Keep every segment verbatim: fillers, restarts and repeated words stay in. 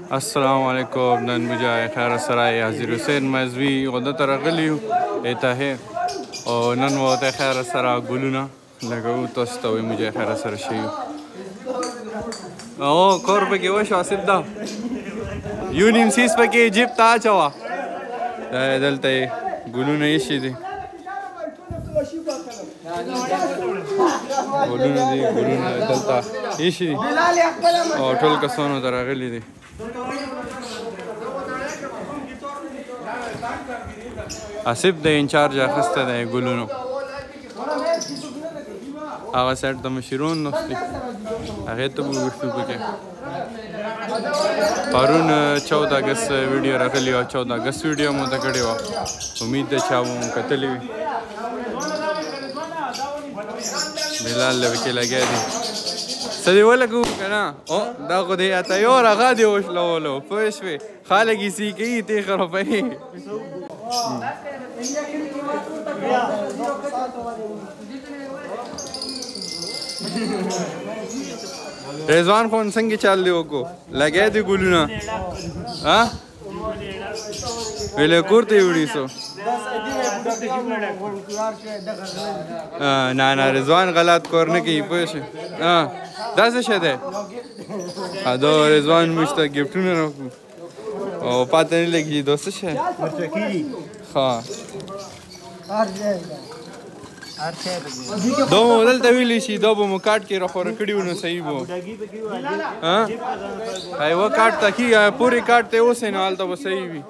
السلام علیکم. نن مجای خیر سرای حاضر حسین مزوی غدا ترغلیو ایته او نن وته خیر سرا ګلونه لګو تاسو ته وي مجای خیر سره شي او کور به کې وشو اسب دا یونیم سیس په کې جیب تا چوا دلته ګلونه یې شي دي ګلونه دي ګلونه دلته یې شي او ټول کسانو ترغلی دي اسب د انچارج اخسته دی ګلونو هغه سیټ د مشرون نوستي هغه ته وګورئ پکې پرون چودہ اگست ویډیو راغلی او چودہ اگست ویډیو مو ته کړی و امید ده چې مو کتلی وي بلال لوکې لګیا دي سدی ولګو کنه او دا خو دې اته یو راغا دی وشلولو پوه شوې خالق یې سی کوي تی خرابوي رضوان خان څنګه چل دی وکړو لګیا دي ګلونه ها ویلې کور ته وړي سو نه نه رضوان غلط کار نه کوي پوه شې ها دا څه شی دی دا رضوان موږ ته ګفټونه راکړو او پاته نه لګي دا څه شی ښه دا مو دلته ویلی شي دا به مو کاټ کې راخوره کړي وو نو صحیح به یوه کاټ ته کي پورې کاټ ته اوسې نو هلته به صحیح وي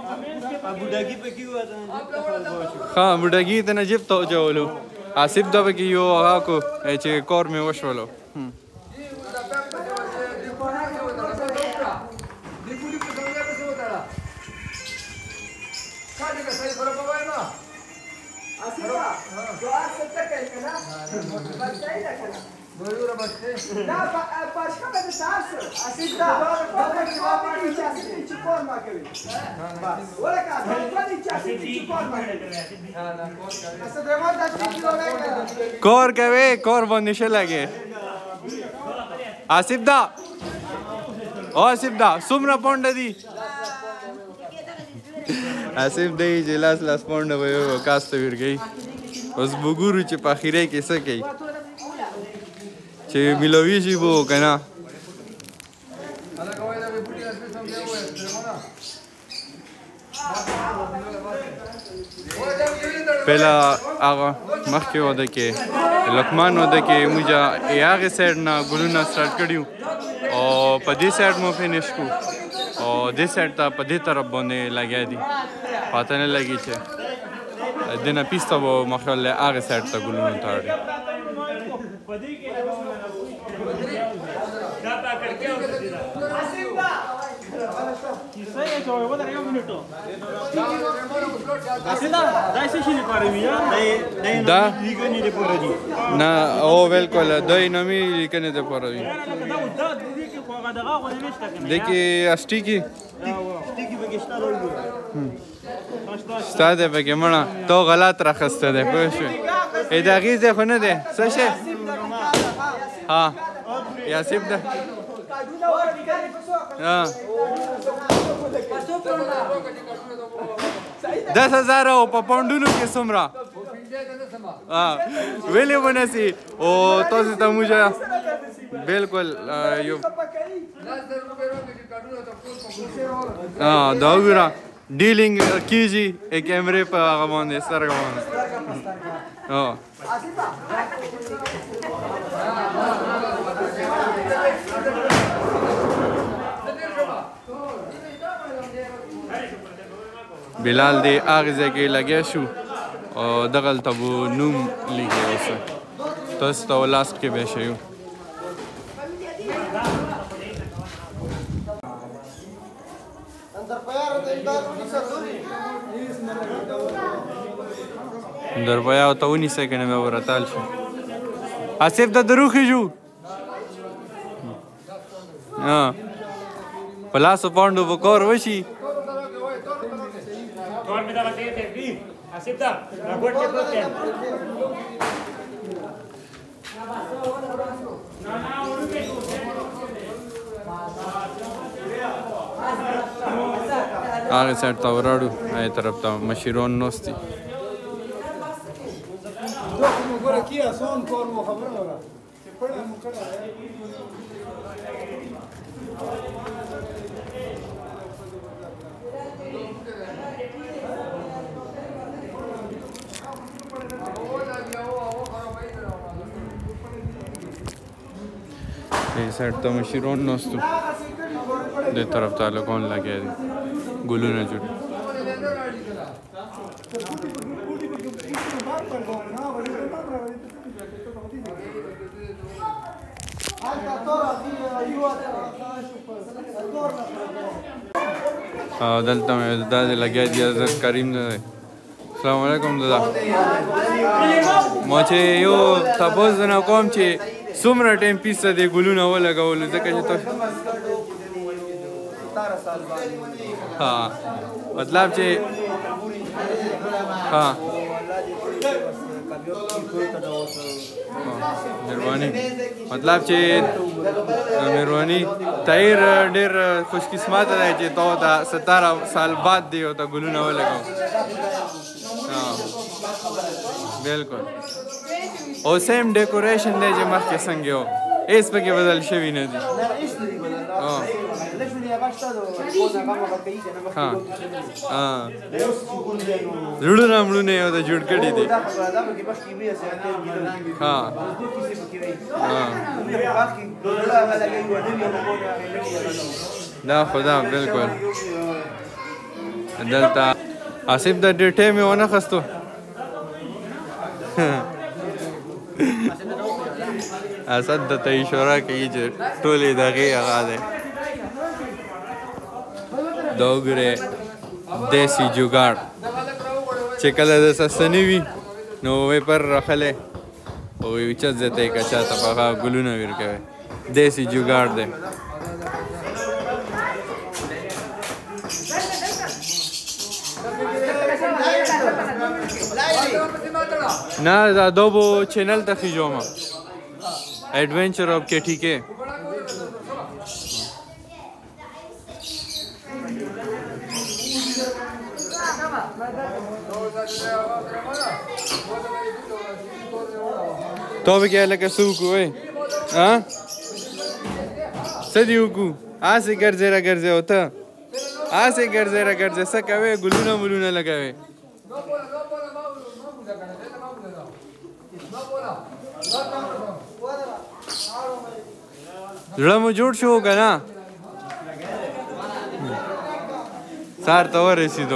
ښه بوډاګي ته نه جیب ته اچولو آصف دا پکې یو هغه کو چې کور مې وشولو کور کوي کور باندې شه لګي آصف دا او آصف دا څومره پونډه دي آصف دی چې لاس لاس پونډه به یو کاس ته ورګي اوس وګورو چې په اخیری کې څه کوي چې میلوي شي به که نه پهله هغه مخکې واده کې لقمان واده کې موږ هغې سایډ نه ګلونه سټارټ کړي وو او په دې سایډ مو فینش کړو او دې سایډ ته په دې طرف باندې لګیا دي پاته نه لګي چې دې نه پیسته به مخال هغې سایډ ته ګلونه تاړي دا نه او بالکل دوی نومي لیکنې دپاره وي دې کې اسټي کې شته دی پکې مړه تو غلط راخسته دی پوه شوې ای د هغې ځای خو نه دی څه شی ها یاسف ده دس هزار او په پونډونو کې څومره ویلې به نه سي او تاسو ته موږ بالکل یو دا وګوره ډیلینګ کیږي کیمرې په هغه باندې سترګه باندې بلال دی هغې ځای کې لګیا شو او دغلته به نوم لیکي اوس تاسو ته لاست کې به شی دربیا او ته ونیسئ که نه بیا به راتال شي آصف ته دروخېږو په لاسو پانډو به کار وشي آصف دا راګوټ کې پروت دی نه نه ورته هغه سایډ ته وراړو هغې طرف ته مشیران ناست دي دې سایډ ته مشیران ناست وو دې طرف ته هلکان لګیا دي ګلونه جوړ دلته مې دا دې لګیا دي حضرت کریم دی السلام علیکم دادا ما چې یو تپوس درنه کوم چې څومره ټایم پیسه دې ګلونه ولګولو ځکه چې ته ها مطلب چې ها مهرباني مطلب چې مهرباني طاهر ډېر خوش قسمته دی چې تا ته ستاره سال بعد دی او ته ګلونه ولګو بالکل او سیم ډیکوریشن دی چې مخکې څنګه و هېڅ پکې بدل شوي نه دي زړونه مړونه یې ورته جوړ کړي دي دا خو دا بالکل دلته آصف د ډېر ټایم یې ونه خستو اسد د ته اشاره کوي چې ټولې دغې هغه دی دا وګورئ دیسي جوګاړ چې کله د سسته نه وي نو ویپر راخلی او یو چت ځای ته یې که چاته په هغه ګلونه ورکوي دیسي جوګاړ دی نه دا دوبو چینل ته خیژوم adventure of के ठीक है तो भी क्या लगा सूकू है हाँ सदियों आसे कर जरा कर जे होता आसे कर जरा कर जे सकावे गुलूना मुलूना लगावे زړه مو جوړ شو که نه سهار ته ورسېدو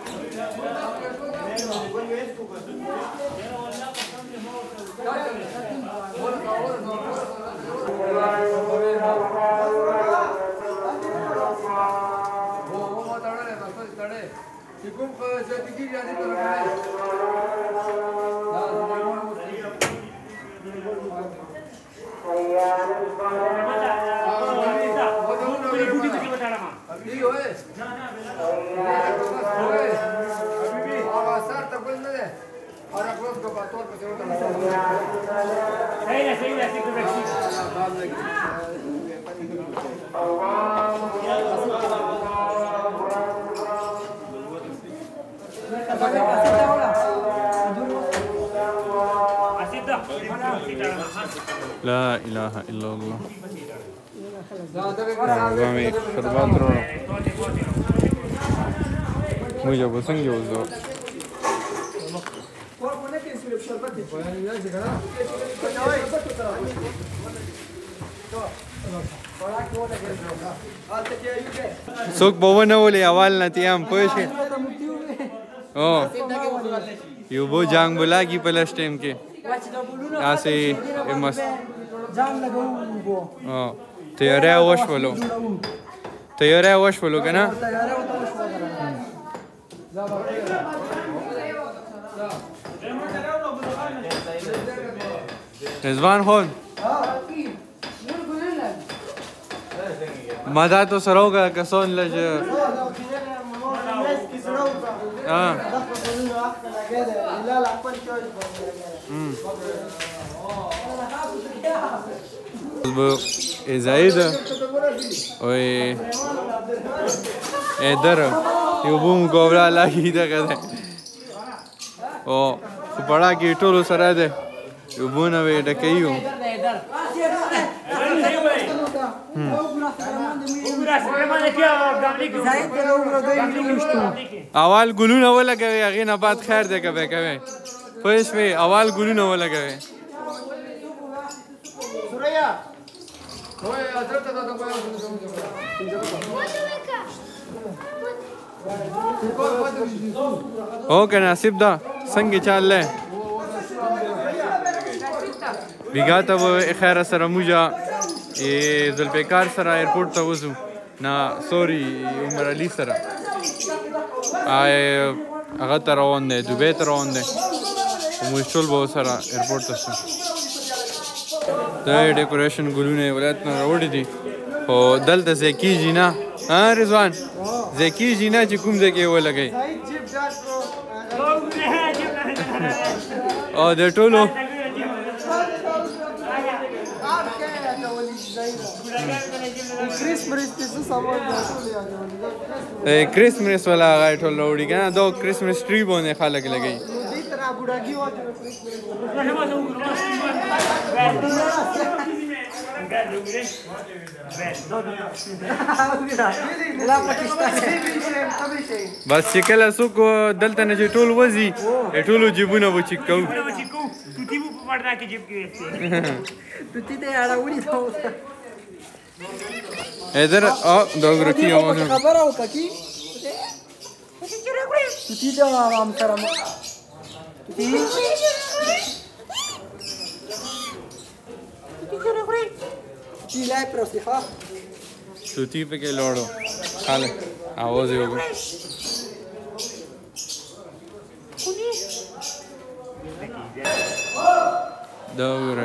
لا إله إلا الله Vami خدمات رو مجھے بسنگ جو زو څوک به ونه ولي اول نه تیام پوه شې او یو بو جنګ به لاګي په لس ټایم کې داسې مس تیاری وشولو تیاری وشولو که نه رضوان خون ما دا تو سره وکړه کسان لږ bu Ezaida oye Edara yo bum gobra lagi da kada o bada ki tolo sara de yo buna ve da kayo اول گلونه ولګوي هغې نه بعد خیر دی که به کوې پوه شوې اول گلونه ولګوي او که نصیب ده څنګه چال دی بیګا ته به خیر سره موږ ذوالفقار سره ایرپورټ ته وځو نه سوري عمر علي سره هغه ته روان دی دوبۍ ته روان دی موږ ټول به ورسره ایرپورټ ته شو دا ډیکوریشن ګلونه یې ولایت نه راوړي دي خو دلته ځای کېږي نه ها رضوان ځای کېږي نه چې کوم ځای کې یې ولګوي او د ټولو Christmas वाला आगा ठोल रोड़ी का ना दो क्रिसमस ट्री बोने खा लग लगी बस शिकल असो को दलता ने टोल वजी टोल जीबुना वो चिक्कू तुती वो पड़ना की जीब की तुती ते आड़ा उड़ी था इधर आ दो रखी आवाज खबर हो की तुती जा आराम कर तुती तुती लाई प्रोसिखा तुती पे के लोड़ो खाले आवाज होगी दो रे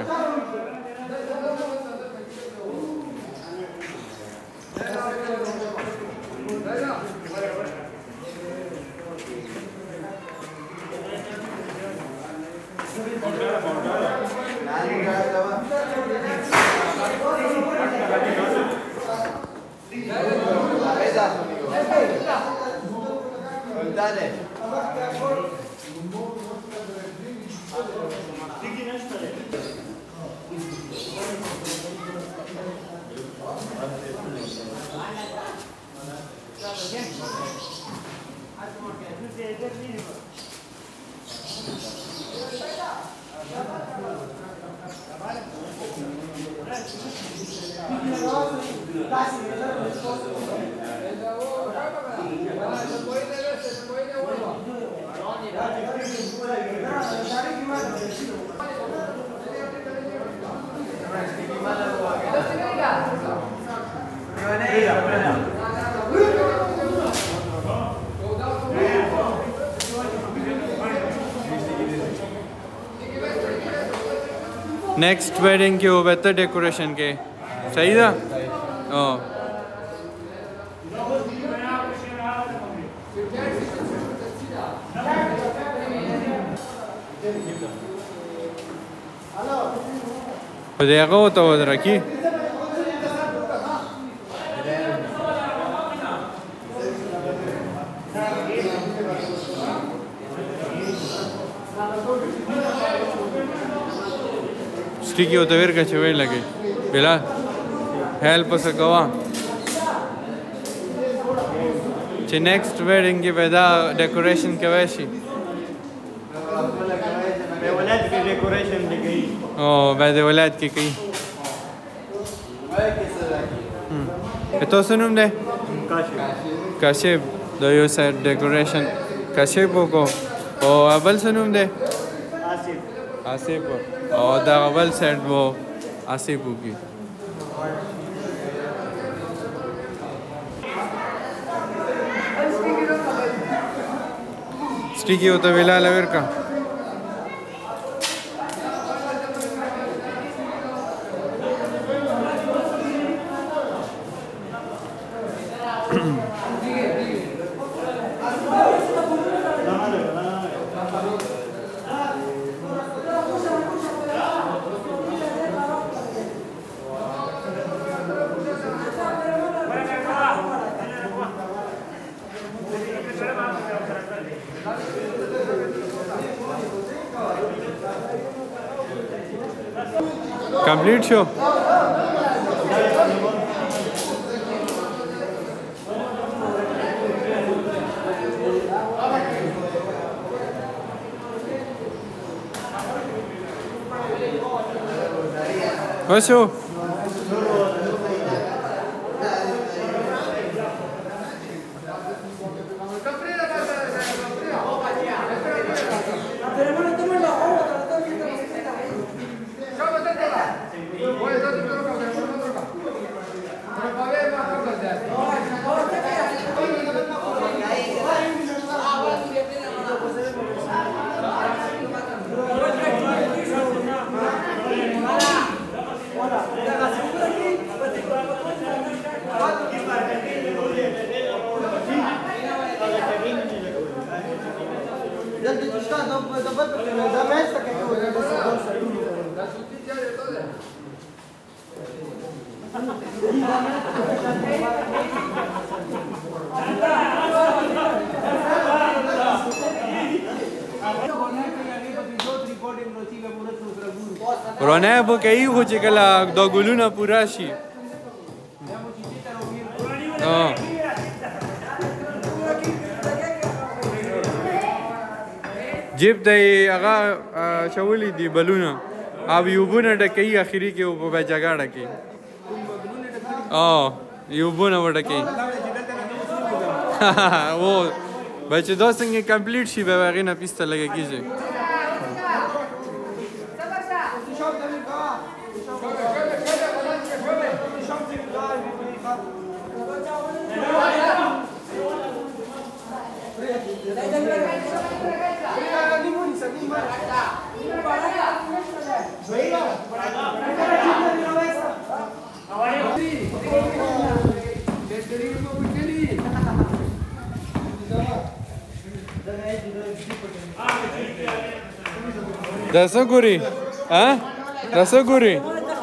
नेक्स्ट वेडिंग के वो बेहतर डेकोरेशन के सही था ओ بديقة وتودركي स्टिकी होता वेर का चवेर लगे बिला हेल्प से गवा चे नेक्स्ट वेडिंग के पैदा डेकोरेशन के वैसी वलाद की डेकोरेशन दी गई ओ बाद वलाद की कई तो सुनुम दे काशिफ काशिफ दो यो साइड डेकोरेशन काशिफ को ओ अबल सुनुम दे आसिफ आसिफ और द अबल साइड वो आसिफ की स्टिकी होता वेला लवेर का Complete show. What's show? ورانه به کوي خو چې کله دا ګلونه پوره شي جیب ته یې هغه چولی دي بلونه او یوبونه ډکوي اخري کې په جګړه کې یوبونه وډکوي و بچې دا څنګه کمپلیټ شي به هغې نه پیسته لږه کېږي دا څه ګوري ها دا څه ګوري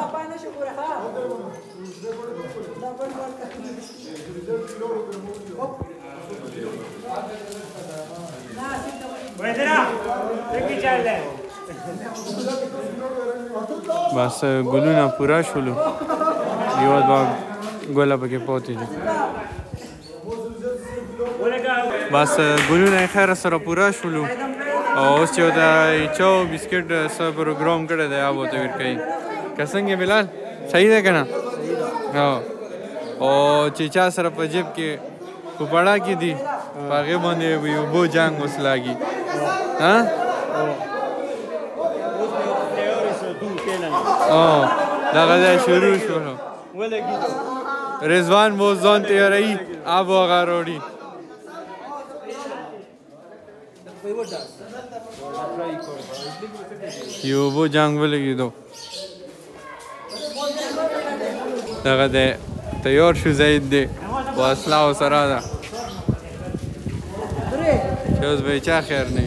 بس ګلونه پوره شولو یو دوه ګله پکې پاتې دي بس ګلونه یې خیر سره پوره شولو او اوس چې دا چاو بسکټ څه پروګرام کړی دی هغه ورته ورکوي که څنګه بلال صحیح دی که نه او چې چا سره په جیب کې کوپړه کې دي په هغې باندې اوبو جنګ اوس لاګي دغه ځای شروع شولو رضوان به اوس ځان تیاروي آب و هغه راوړي یو اوبو جنګ ولګېدو دغه دی تیار شو زید دی په اسلحو سره ده چې اوس به یې چا خیر نه وي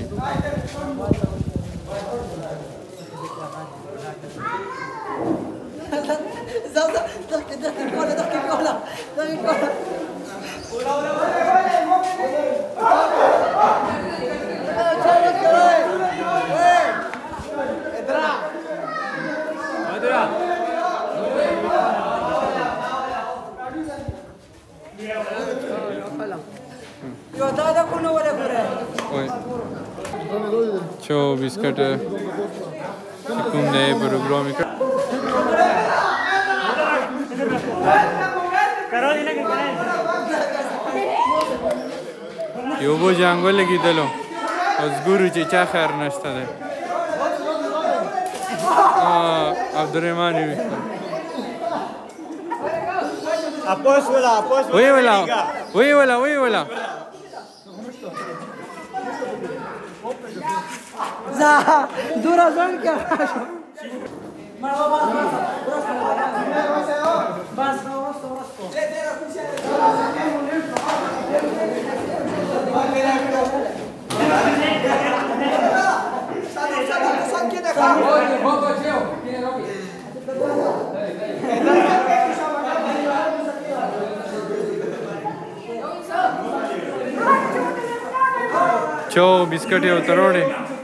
چو بسکٹ کوم دی پروګرام یې یو اوبو جنګ ولګېدلو اوس ګورو چې چا خیر نشته دی عبدالرحمن یې ویښته ویې ولا ویې ولا ویې ولا دورا زن کیا چاو بسکټ یې ورته راوړې.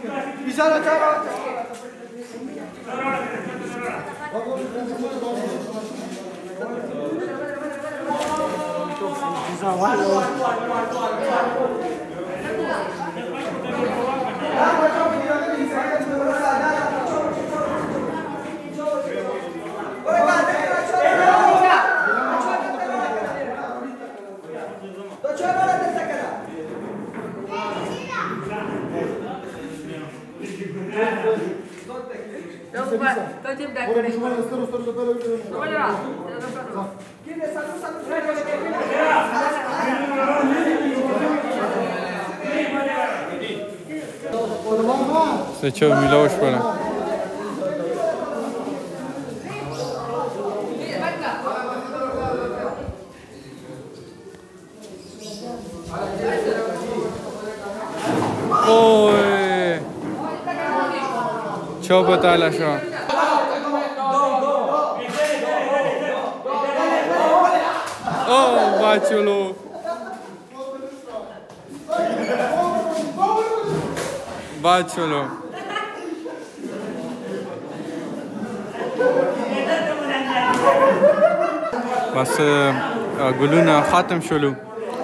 Se ce milau școala. Oi! Ce-o bătaie așa? Oh, baciulu! Baciulu! بس ګلونه ختم شولو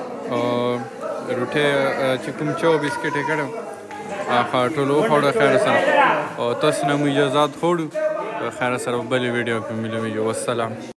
روټۍ چې کوم چاو بسکټ یې کړی هغه ټول وخوړه خیر سره او تاسو نه مو اجازات خوړو خیر سره بلې ویډیو کې ملویږو والسلام.